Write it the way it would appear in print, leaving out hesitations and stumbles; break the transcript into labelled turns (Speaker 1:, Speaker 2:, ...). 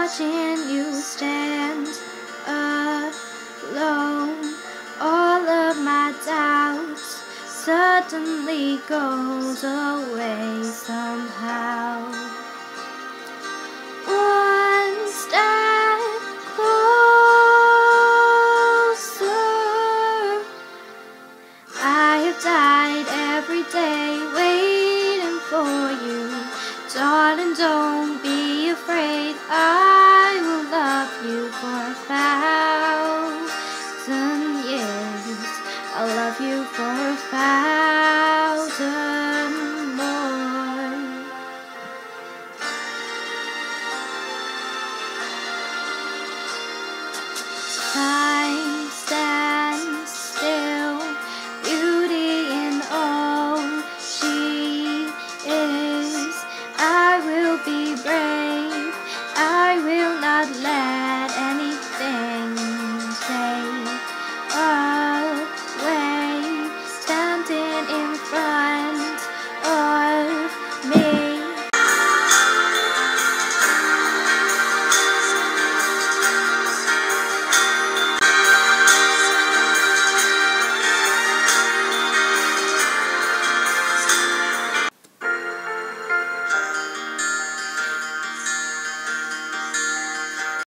Speaker 1: watching you stand alone. All of my doubts suddenly goes away somehow. One step closer. I have died every day waiting for you. Darling, don't